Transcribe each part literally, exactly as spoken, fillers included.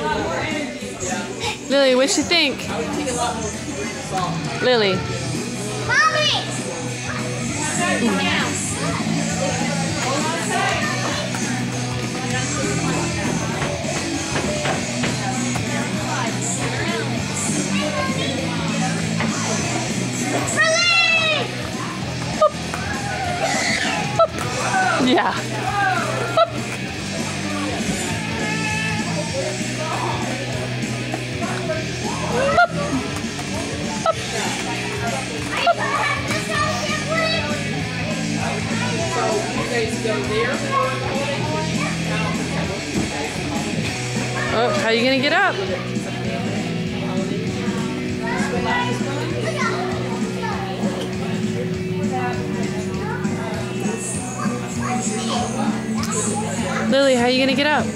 Lily, what you think? Lily. Mommy! Yeah. Oh, how are you gonna get up? Lily, how are you gonna get up?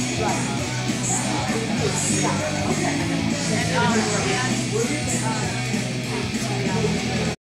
Okay.